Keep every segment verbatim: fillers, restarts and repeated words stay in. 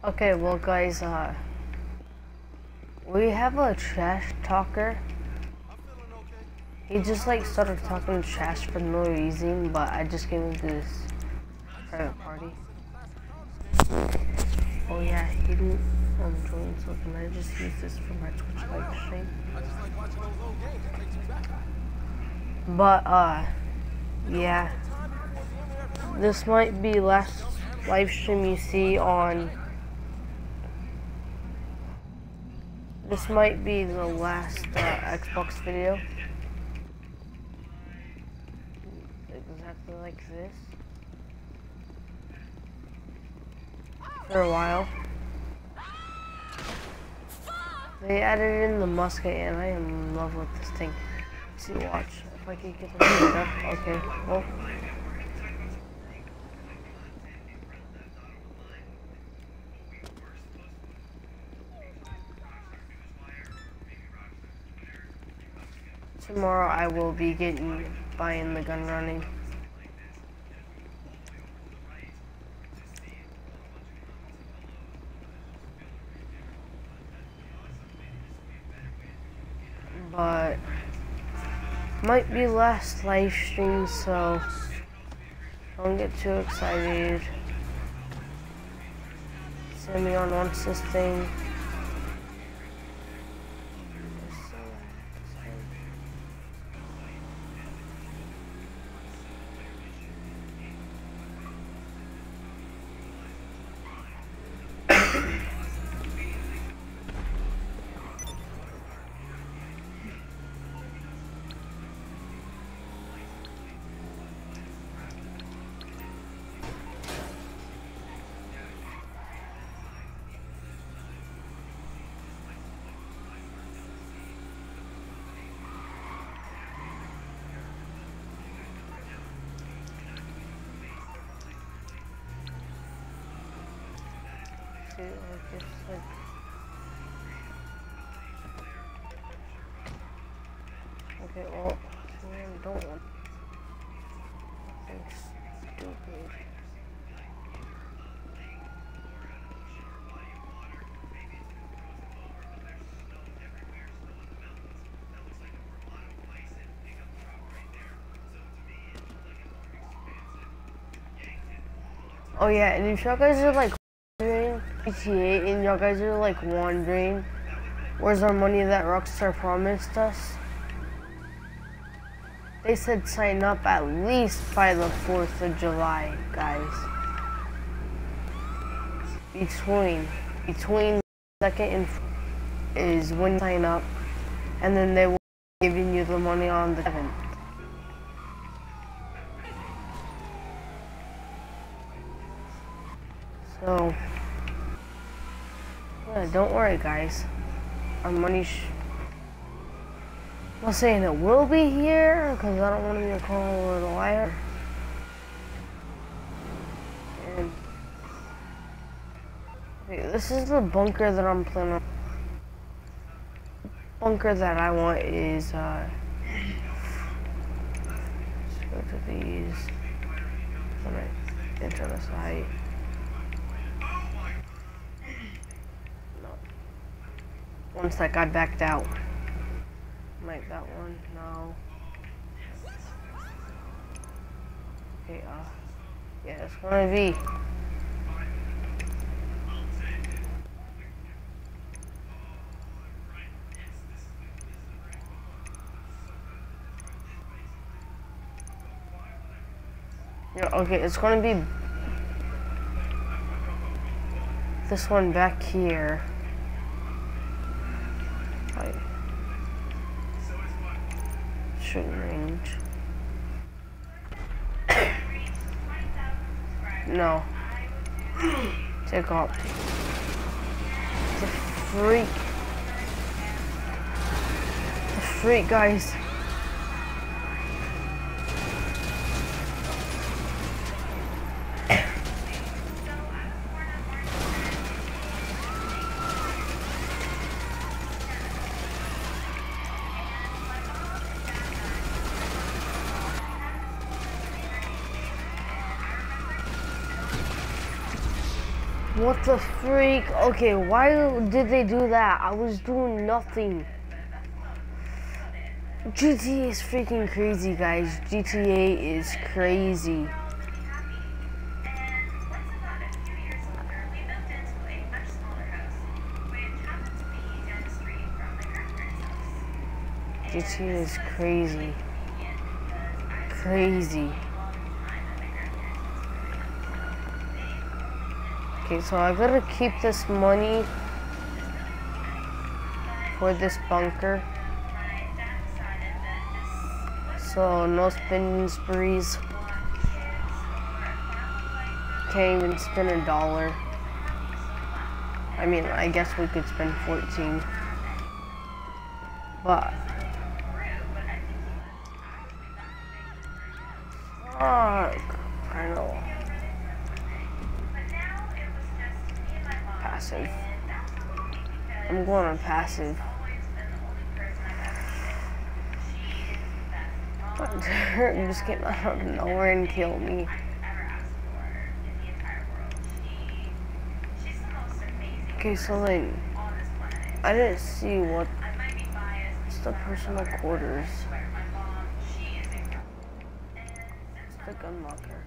Okay, well guys, uh, we have a trash talker. He just like started talking trash for no reason, but I just gave him this private party. Oh yeah, he didn't um, join, so can I just use this for my Twitch live stream? But uh, yeah, this might be last live stream you see on. This might be the last uh, Xbox video. Exactly like this. For a while. They added in the musket and I am in love with this thing. Let's see, watch. If I can get the video up. Okay, well. Tomorrow I will be getting, buying the gun running. But might be last live stream, so don't get too excited. Simeon wants this thing. Like it's like okay, well, I don't want things stupid. Oh yeah, and if y'all guys are like G T A and y'all guys are like wondering where's our money that Rockstar promised us, they said sign up at least by the fourth of July, guys. Between between second and is when you sign up, and then they will be giving you the money on the seventh. So yeah, don't worry guys, our money sh I'm not saying it will be here, because I don't want to be called a liar. And okay, this is the bunker that I'm planning on. Bunker that I want is, uh, let's go to these. Alright, enter the site. One sec, I backed out. Like that one, no. Okay, uh, yeah, it's gonna be. Yeah, okay, it's gonna be this one back here. Shooting range. No. Take off. The freak. The freak, guys. What the freak? Okay, why did they do that? I was doing nothing. G T A is freaking crazy, guys. G T A is crazy. G T A is crazy. Crazy. Okay, so I gotta keep this money for this bunker. So no spending sprees. Can't even spend a dollar. I mean, I guess we could spend fourteen. But fuck, I know. Passive. I'm going on passive. You just came out of nowhere and killed me. Okay, so like, I didn't see what. It's the personal quarters. It's the gun locker.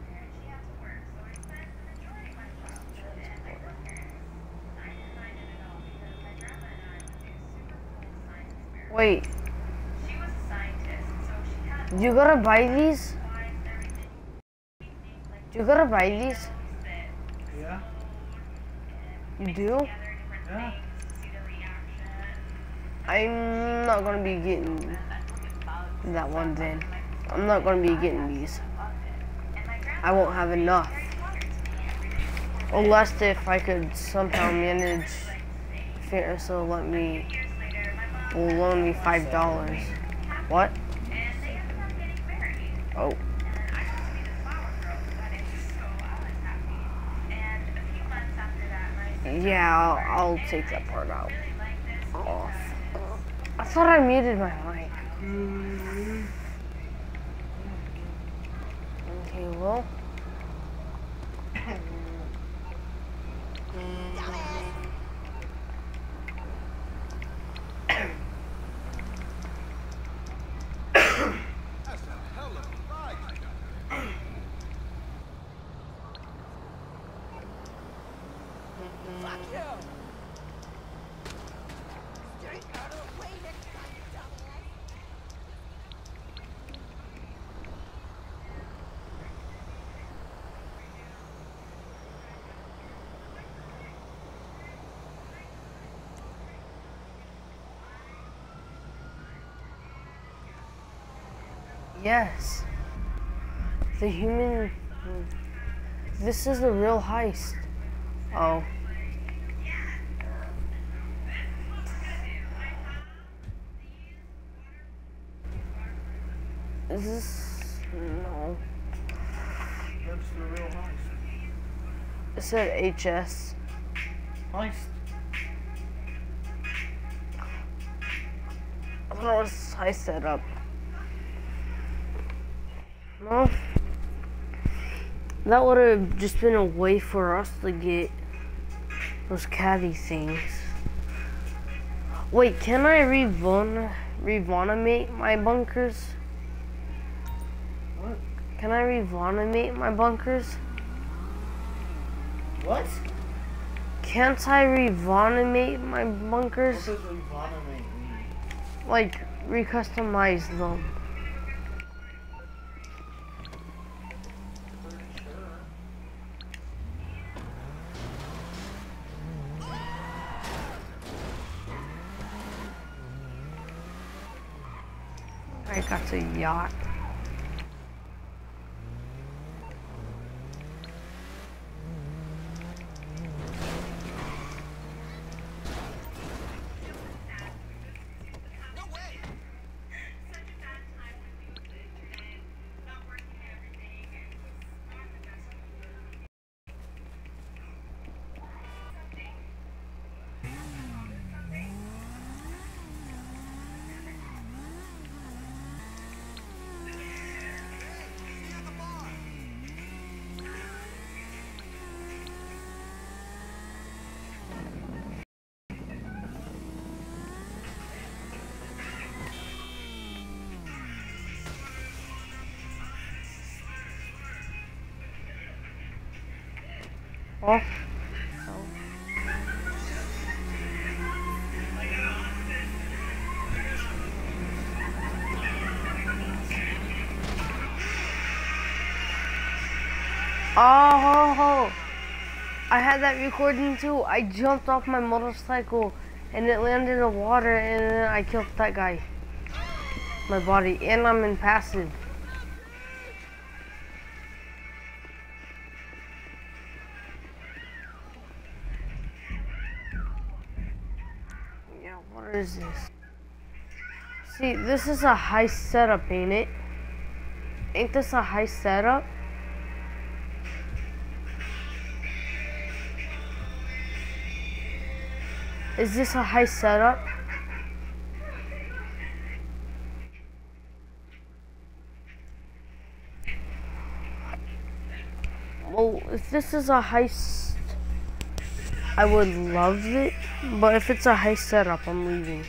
Wait. You gotta buy these? You gotta buy these? Yeah. You do? Yeah. I'm not gonna be getting that one then. I'm not gonna be getting these. I won't have enough. Unless if I could somehow manage Fairness will let me will loan me five dollars. What? Oh. Yeah, I'll, I'll take that part out. Off. I thought I muted my mic. Okay, well. Yes. The human... This is the real heist. Oh. Is this... No. That's the real heist. It said H S. Heist. I don't know what heist set up. No. That would have just been a way for us to get those caddy things. Wait, can I revon revonomate my bunkers? What? Can I revonomate my bunkers? What? Can't I revonomate my What bunkers? does revonomate mean? Like, recustomize them. Pretty sure. I got a yacht. Oh. Oh, I had that recording too. I jumped off my motorcycle and it landed in the water and then I killed that guy. My body, and I'm in passive. Yeah, what is this? See, this is a high setup, ain't it? Ain't this a high setup? Is this a high setup? Well, if this is a heist, I would love it. But if it's a heist setup, I'm leaving.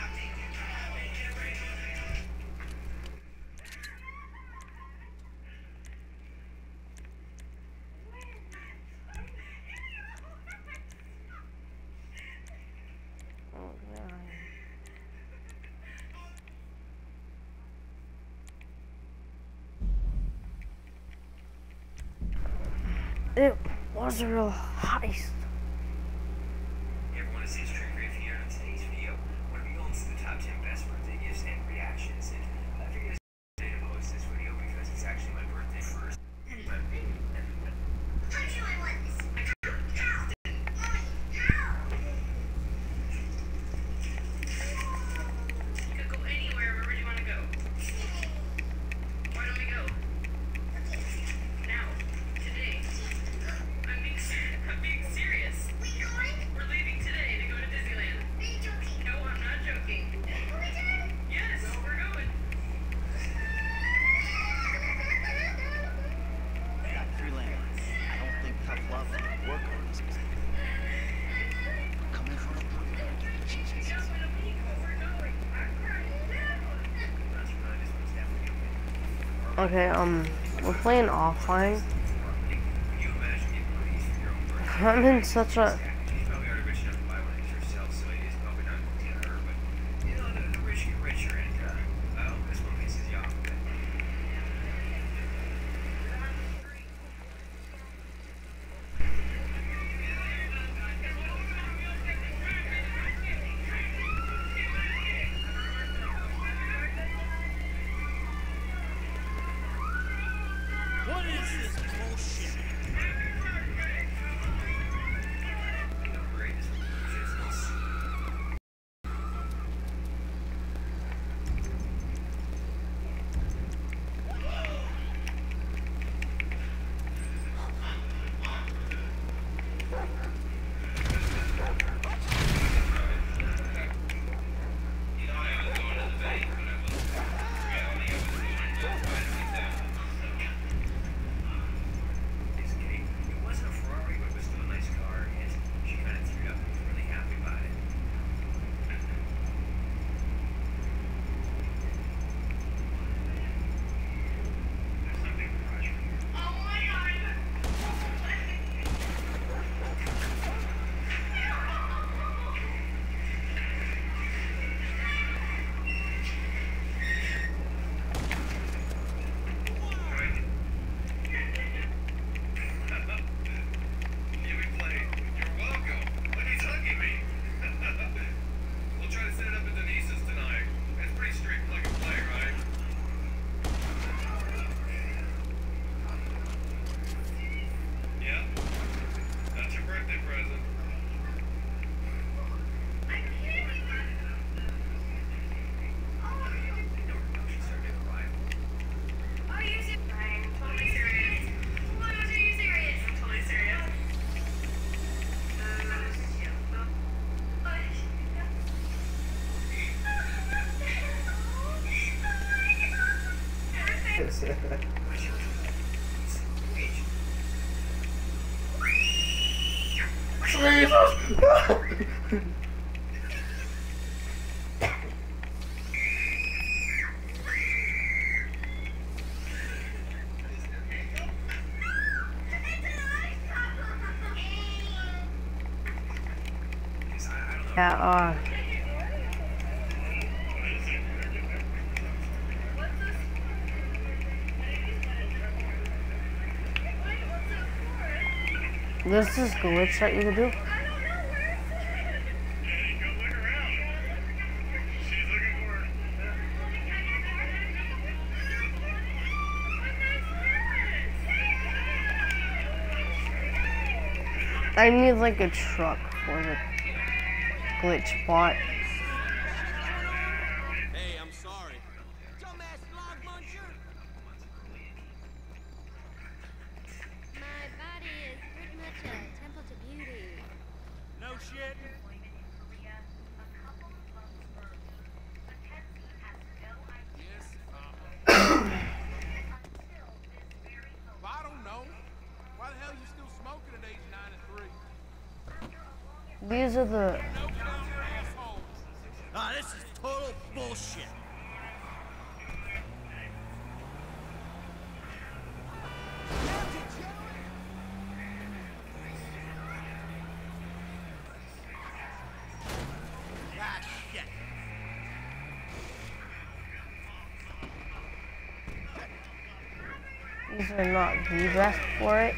It was a real heist. Everyone has seen Trick Grave here on today's video. We're going to be going through the top ten best birthday gifts and reactions. And I figured it's a to post this video because it's actually my birthday first. You could go anywhere. Where would you want to go? Why don't we go? Now. Today. I'm being, I'm being serious. We're leaving today to go to Disneyland. No, I'm not joking. Yes, we're going. I got three landlines. I don't think tough love would work on this. Come in front of me. Just in a week, we're going. That's right. This one's definitely okay. Okay, um, we're playing offline. Can you imagine getting one of these for your own birthday? I'm in such a... She's probably already rich enough to buy one of these herself, so it is probably not going to her. But, you know, the, the rich get richer, and, uh, well, this one pisses you off a bit. What is this bullshit? You know, great, this one business. It's okay. It wasn't a Ferrari, but it was still a nice car, and she kind of threw it up and was really happy about it. There's something in the garage for you. Oh my god! Give me play. You're welcome. Look, he's hugging me. We'll try to set it up at Denise's tonight. It's pretty straight plug and play, right? Yeah. That's your birthday present. No production started at arrival. Are you serious? I'm totally serious. What are you serious? I'm totally serious. Yeah, uh, there's this glitch that you can do. I need like a truck for the glitch bot. Hey, I'm sorry. Dumbass log muncher. My body is pretty much a temple to beauty. No shit. Well, I don't know. Why the hell you still smoking at age ninety-three? These are the, No down your asshole. Ah, this is total bullshit. Ah, shit. these are not the best for it.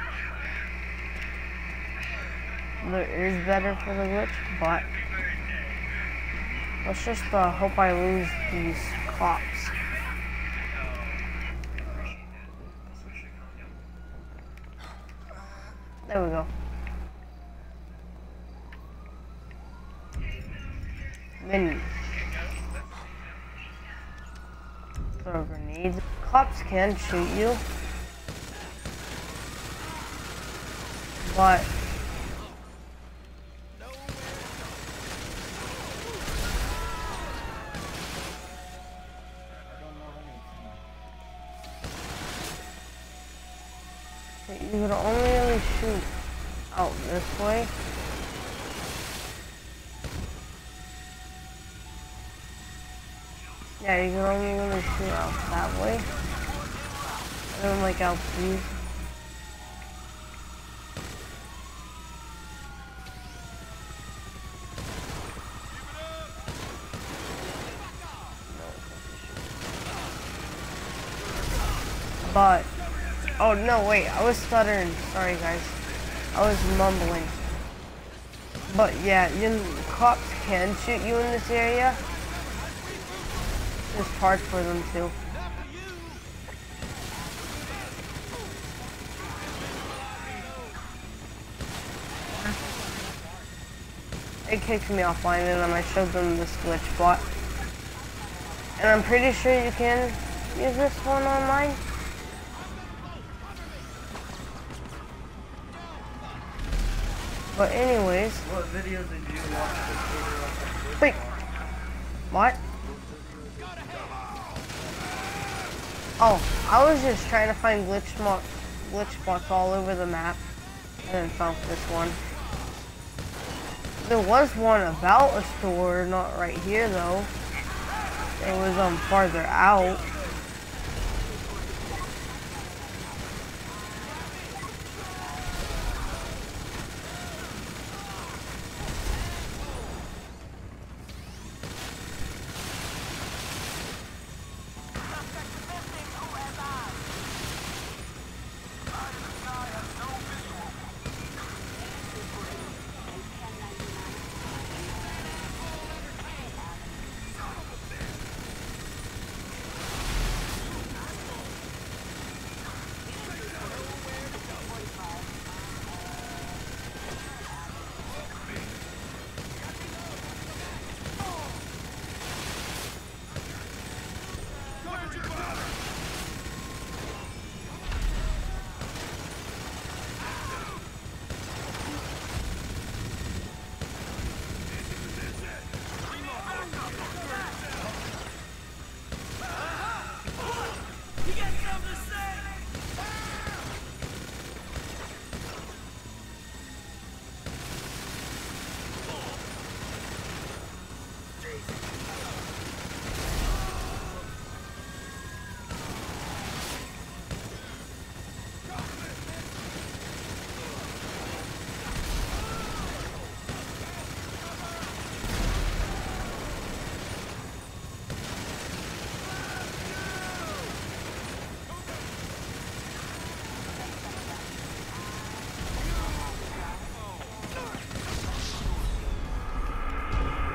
There is better for the glitch, but let's just uh, hope I lose these cops. There we go. Menu. Throw grenades. Cops can shoot you, but you could only really shoot out this way. Yeah, you can only really shoot out that way. And then like out these. But, oh no, wait, I was stuttering. Sorry guys. I was mumbling. But yeah, you cops can shoot you in this area. There's parts for them too. It kicked me offline and then I showed them this glitch bot. And I'm pretty sure you can use this one online. But anyways. What videos did you watch? Wait. What? Oh, I was just trying to find glitch mo glitch spots all over the map, and then found this one. There was one about a store, not right here though. It was um farther out.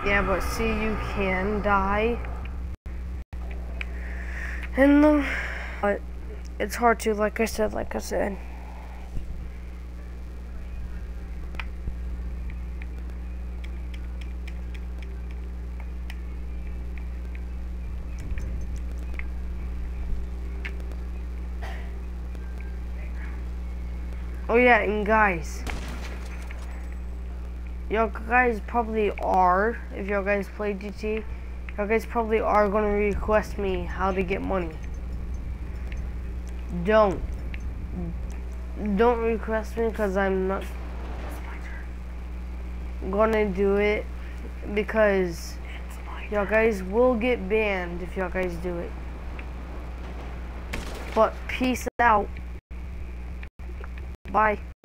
Yeah, but see, you can die. And the, but it's hard to, like I said, like I said. Oh yeah, and guys, y'all guys probably are, if y'all guys play G T A, y'all guys probably are gonna request me how to get money. Don't. Don't request me, because I'm not gonna do it, because y'all guys will get banned if y'all guys do it. But peace out. Bye.